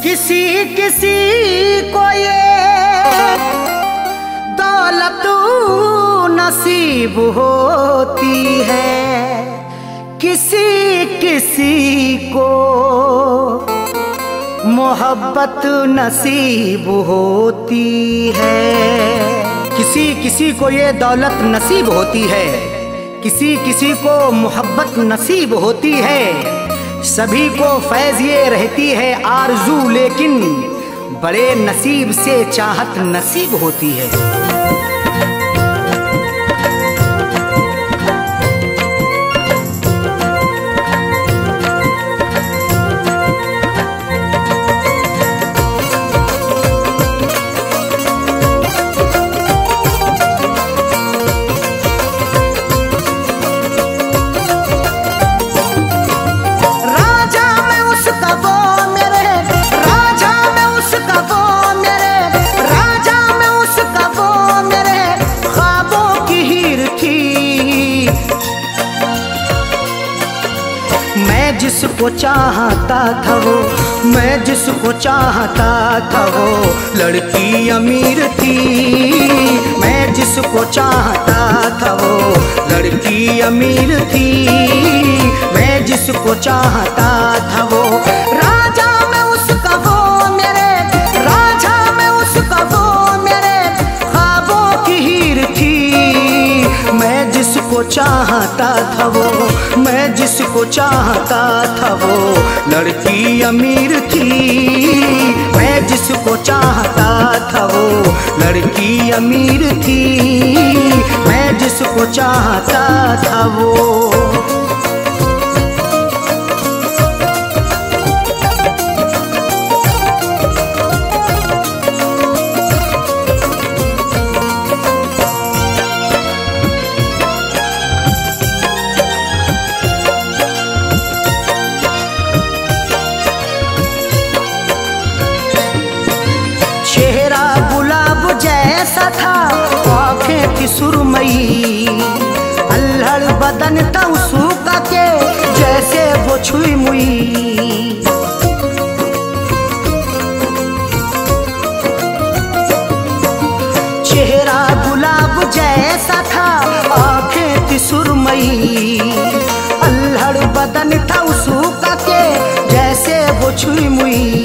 किसी किसी को ये दौलत नसीब होती है, किसी किसी को मोहब्बत नसीब होती है। किसी किसी को ये दौलत नसीब होती है, किसी किसी को मोहब्बत नसीब होती है। सभी को फैज़ ये रहती है आरज़ू, लेकिन बड़े नसीब से चाहत नसीब होती है। जिसको चाहता था वो, मैं जिसको चाहता था वो लड़की अमीर थी। मैं जिसको चाहता था वो लड़की अमीर थी। मैं जिसको चाहता था वो राजा में उसका वो मेरे, राजा में उसका वो मेरे ख्वाबों की हीर थी। मैं जिसको चाहता था वो, मैं जिसको चाहता था वो लड़की अमीर थी। मैं जिसको चाहता था वो लड़की अमीर थी। मैं जिसको चाहता था वो। चेहरा गुलाब जैसा था, आँखें थी सुरमई, अल्हड़ बदन था उसका के जैसे वो छुई मुई। चेहरा गुलाब जैसा था, आँखें थी सुरमई, अल्हड़ बदन था उसका के जैसे वो छुई मुई।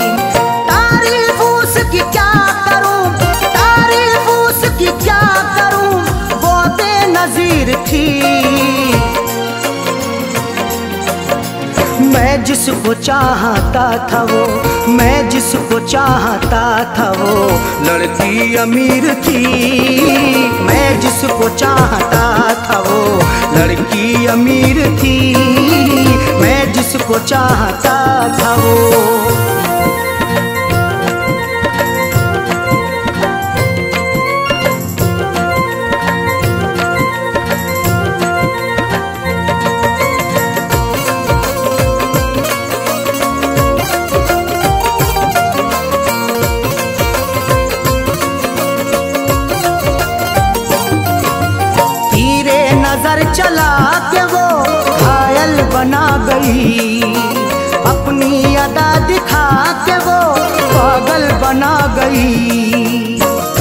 की क्या करूं, तारीफ उसकी क्या करूं, वो बेनज़ीर थी। मैं जिसको चाहता था वो, मैं जिसको चाहता था वो लड़की अमीर थी। मैं जिसको चाहता था वो लड़की अमीर थी। मैं जिसको चाहता था वो। नजर चला के वो घायल बना गई, अपनी अदा दिखा के वो पागल बना गई।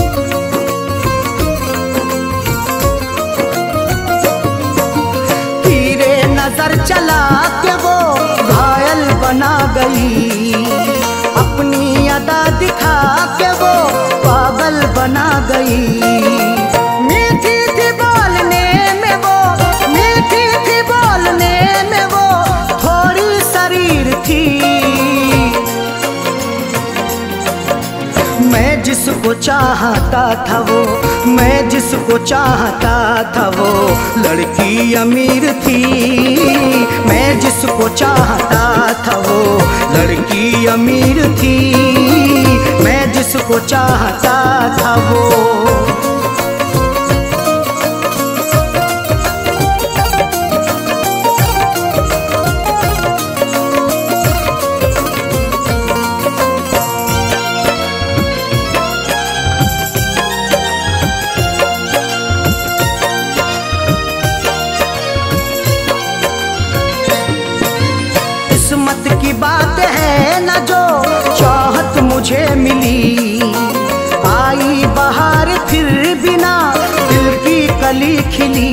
तीरे नजर चला के वो घायल बना गई, अपनी अदा दिखा के वो पागल बना गई। मैं जिसको चाहता था वो, मैं जिसको चाहता था वो लड़की अमीर थी। मैं जिसको चाहता था वो लड़की अमीर थी। मैं जिसको चाहता था वो। किस्मत की बात है न जो मुझे मिली। आई बहार फिर बिना दिल की कली खिली।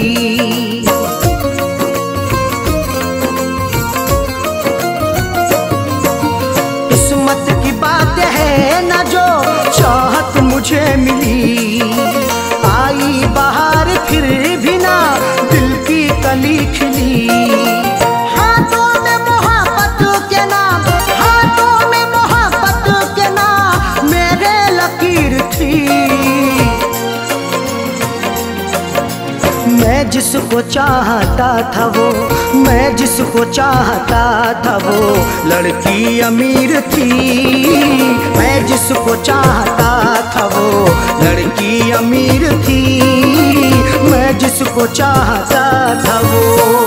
किस्मत की बात है न जो चाहत मुझे मिली। आई बहार फिर भी ना दिल की कली खिली। हाथों में मोहब्बत के नाम, हाथों में मोहब्बत के नाम मेरे लकीर थी। मैं जिसको चाहता था वो, मैं जिसको चाहता था वो लड़की अमीर थी। मैं जिसको चाहता था वो लड़की अमीर थी। मैं जिसको चाहता था वो।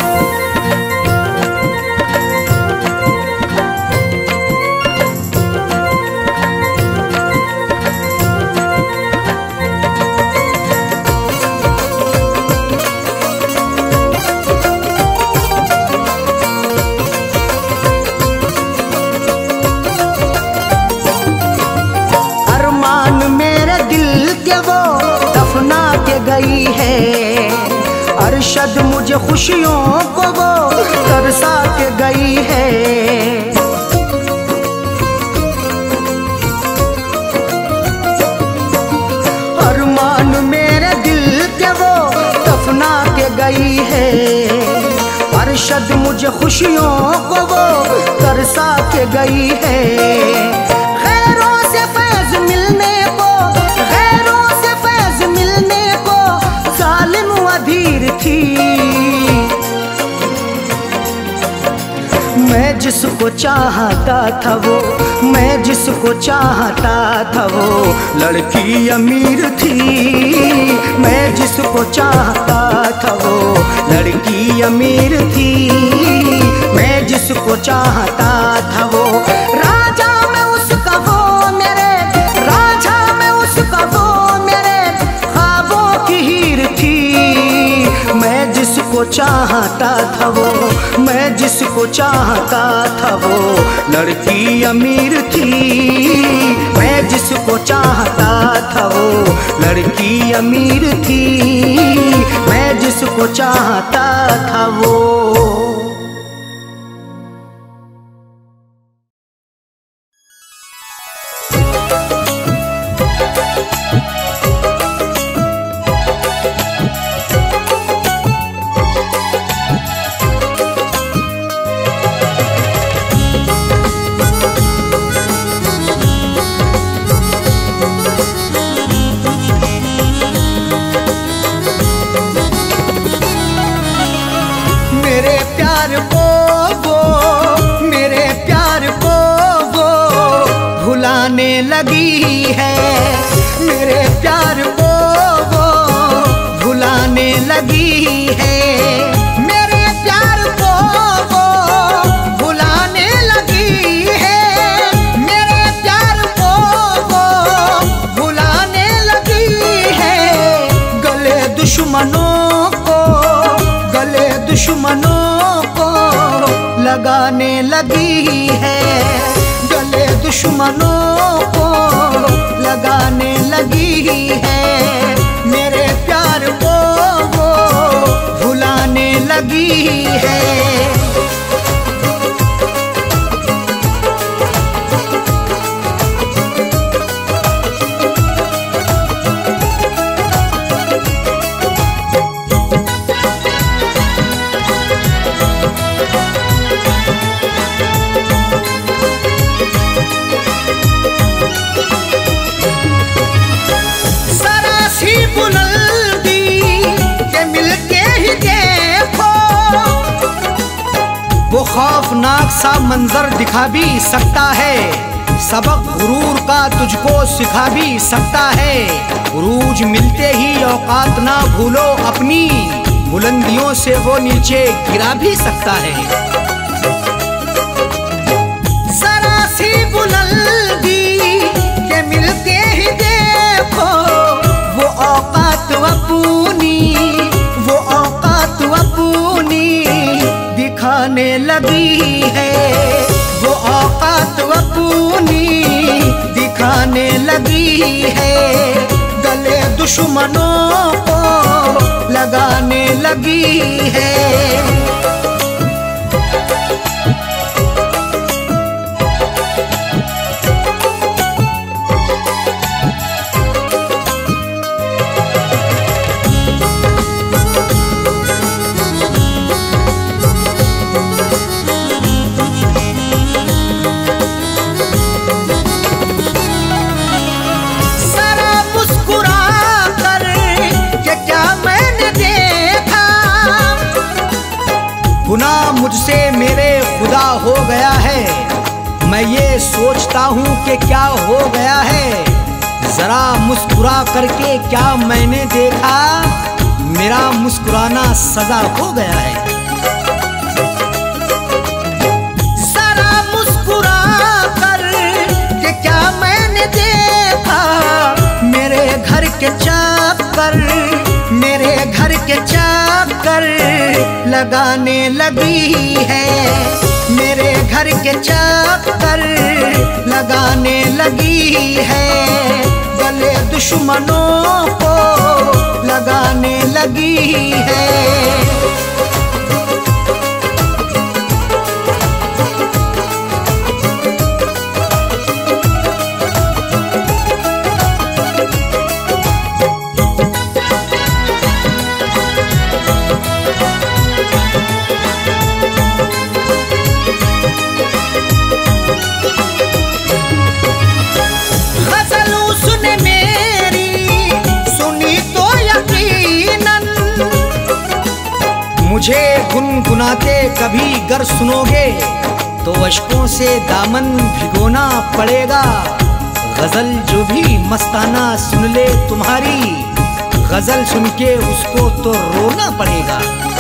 गई है अरशद मुझे खुशियों को वो तरसा के गई है। अरमान मेरे दिल के वो दफना के गई है। अरशद मुझे खुशियों को वो तरसा के गई है। खैरों से फैज मिलने को, खैरों से फैज मिलने जालिम अधीर थी। मैं जिसको चाहता था वो, मैं जिसको चाहता था वो लड़की अमीर थी। मैं जिसको चाहता था वो लड़की अमीर थी। मैं जिसको चाहता था वो राजा में उसका वो मेरे, राजा में उसका वो मेरे ख्वाबों की हीर थी। मैं जिसको चाहता था वो, मैं जिसको चाहता था वो लड़की अमीर थी। मैं जिसको चाहता था वो लड़की अमीर थी। मैं जिसको चाहता था वो। लगी है मेरे प्यार को वो भुलाने लगी है। मेरे प्यार को वो भुलाने लगी है। मेरे प्यार को वो भुलाने लगी है। गले दुश्मनों को, गले दुश्मनों को लगाने लगी है। गले दुश्मनों को लगाने लगी है। मेरे प्यार को वो भुलाने लगी है। खौफनाक सा मंजर दिखा भी सकता है। सबक गुरूर का तुझको सिखा भी सकता है। गुरूज मिलते ही औकात ना भूलो अपनी, बुलंदियों से वो नीचे गिरा भी सकता है। जरा सी बुलंदी के मिलते ही देखो वो औकात अपनी, वो औकात अपनी दिखाने लगी है। वो औकात अपनी लगी है, गले दुश्मनों को लगाने लगी है। गुनाह मुझसे मेरे खुदा हो गया है, मैं ये सोचता हूँ कि क्या हो गया है। जरा मुस्कुरा करके क्या मैंने देखा, मेरा मुस्कुराना सजा हो गया है। जरा मुस्कुरा कर के क्या मैंने देखा, मेरे घर के चक्कर, मेरे घर के चक्कर लगाने लगी है, मेरे घर के चक्कर लगाने लगी है, गले दुश्मनों को लगाने लगी है। मुझे गुनगुनाते कभी गर सुनोगे तो अश्कों से दामन भिगोना पड़ेगा। गजल जो भी मस्ताना सुन ले तुम्हारी, गजल सुन के उसको तो रोना पड़ेगा।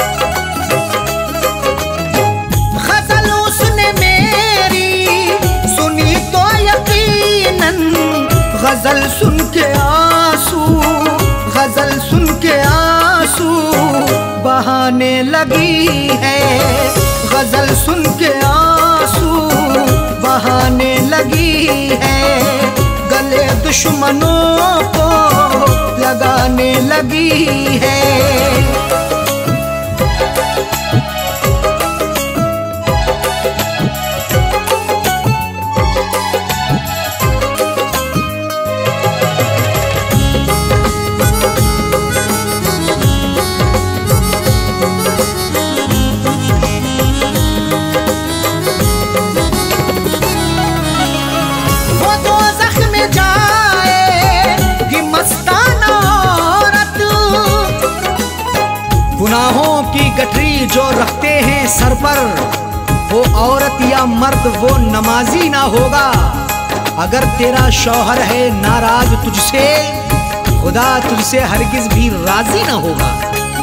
गजल उसने मेरी सुनी तो यकीनन, गजल सुन के आंसू, गजल सुन के आंसू बहाने लगी है, गजल सुन के आंसू बहाने लगी है, गले दुश्मनों को लगाने लगी है। गुनाहों की गठरी जो रखते हैं सर पर, वो औरत या मर्द वो नमाजी ना होगा। अगर तेरा शौहर है नाराज तुझसे, खुदा तुझसे हरगिज भी राजी ना होगा।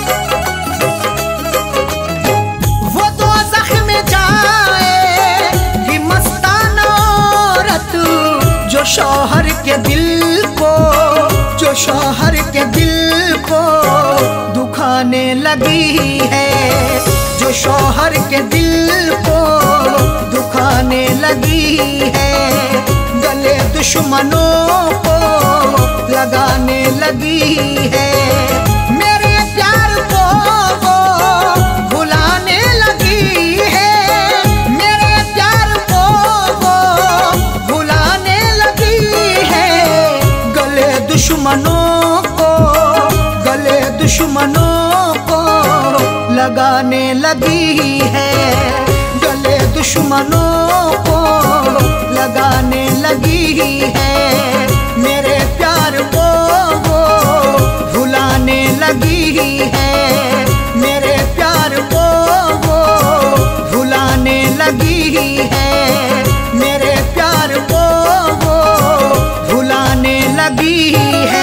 वो दोज़ख में जाए कि मस्ताना औरत, जो शौहर के दिल को, जो शौहर के दिल को दुखाने लगी है, जो शौहर के दिल को दुखाने लगी है, गले दुश्मनों को लगाने लगी है। मेरे प्यार को वो भुलाने लगी है, मेरे प्यार को वो भुलाने लगी है, गले दुश्मनों को, गले दुश्मनों को लगाने लगी है, गले दुश्मनों को लगाने लगी है। मेरे प्यार को वो भुलाने लगी है, मेरे प्यार को वो भुलाने लगी है, मेरे प्यार को वो भुलाने लगी है।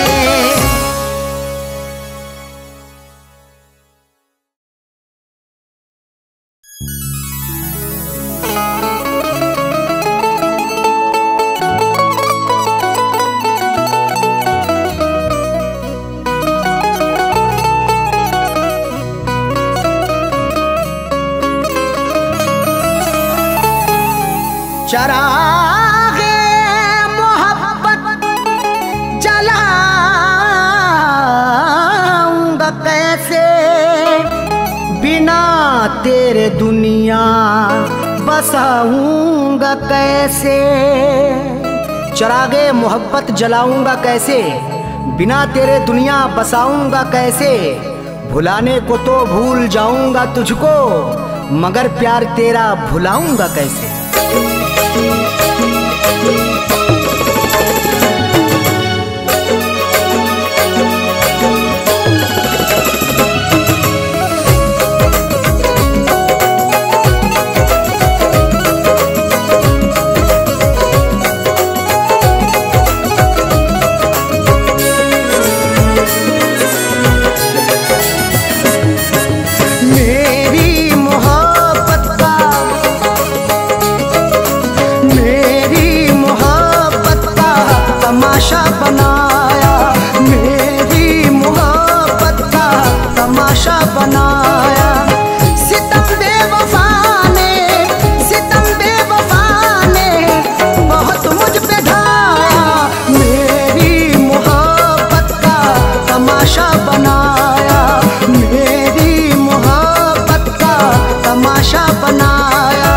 चराग़े मोहब्बत तेरे दुनिया बसाऊंगा कैसे, चरागे मोहब्बत जलाऊंगा कैसे, बिना तेरे दुनिया बसाऊंगा कैसे। भुलाने को तो भूल जाऊंगा तुझको, मगर प्यार तेरा भुलाऊंगा कैसे। तमाशा बनाया, मेरी मोहब्बत का तमाशा बनाया। सितम बेवफा ने, सितम बेवफा ने बहुत मुझ पे ढाया, मेरी मोहब्बत का तमाशा बनाया, मेरी मोहब्बत का तमाशा बनाया।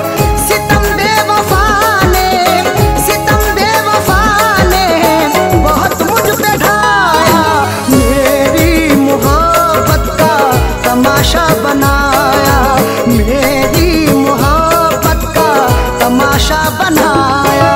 तमाशा बनाया, मेरी मोहब्बत का तमाशा बनाया।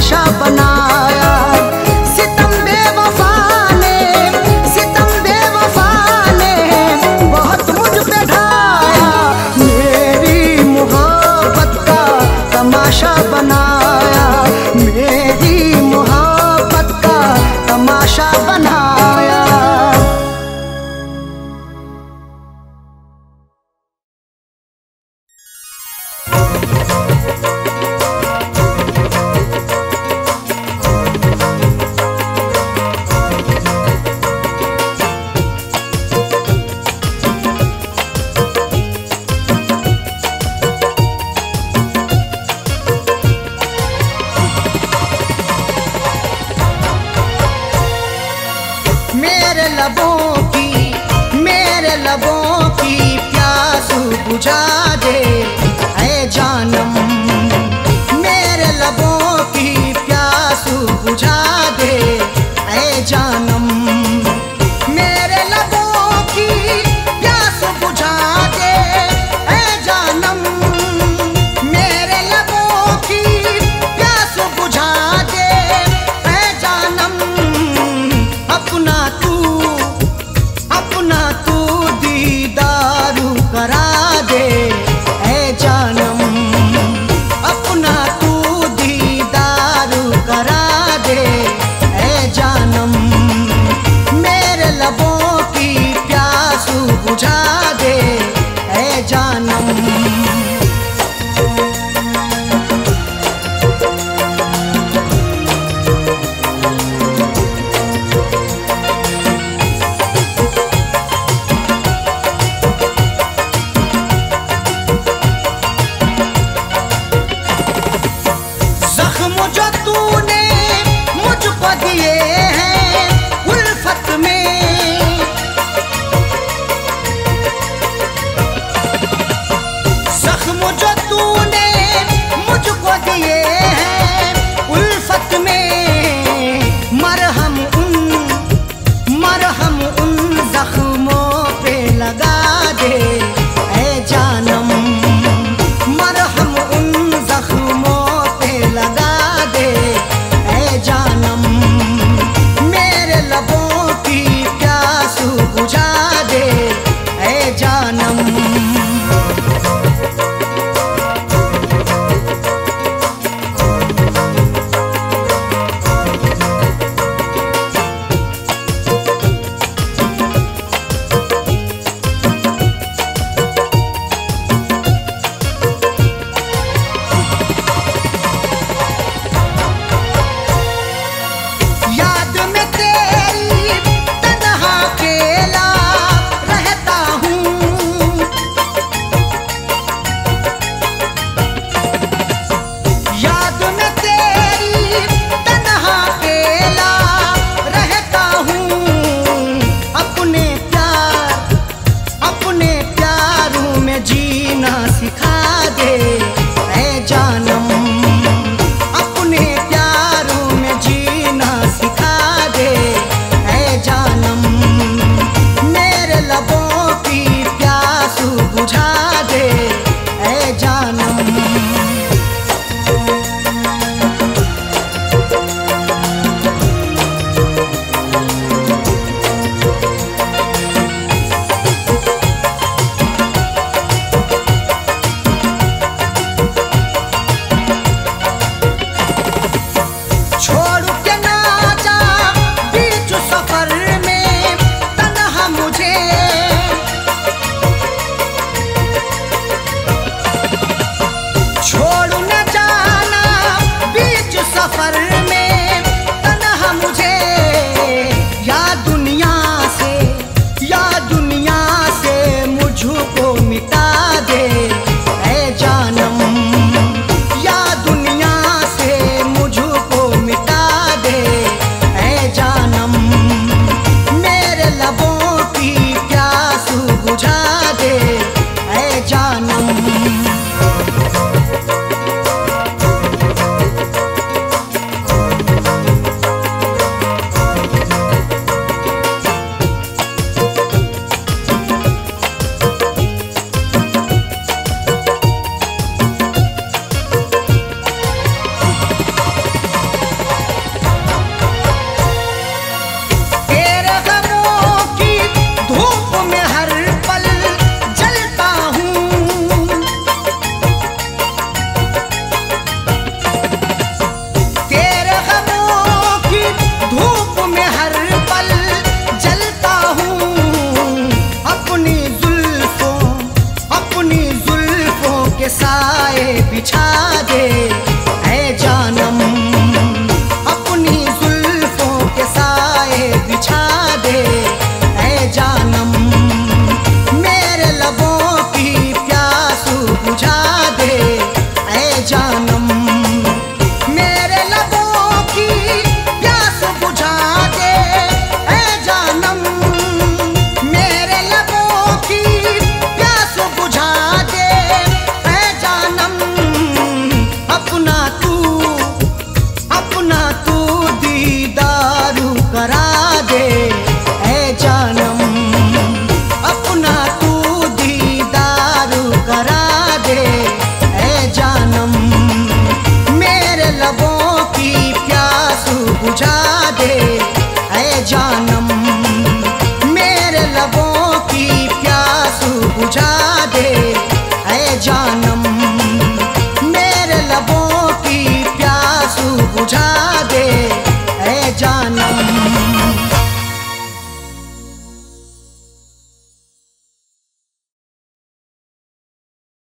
तमाशा बनाया। सितम बेवफा ने, सितम बेवफा ने बहुत मुझ पे ढाया। मेरी मोहब्बत का तमाशा बनाया, मेरी मोहब्बत का तमाशा बनाया। मेरे लबों की प्यास बुझा दे ऐ जानम। मेरे लबों की प्यास बुझा दे ऐ जानम। मेरे लबों की प्यास बुझा दे ऐ जानम। मेरे लबों की प्यास बुझा दे ऐ जानम। अपना तू दीदारू करा दे ऐ जानम। अपना तू दीदारू करा दे ऐ जानम। मेरे लबों की प्यास बुझा दे ऐ जानम। जो तूने मुझको दिए हैं उल्फत में, जख्म जो तूने मुझको दिए हैं उल्फत में, मरहम उन जख्मों पे लगा दे ऐ जानम। मरहम उन जख्मों पे लगा दे बुझा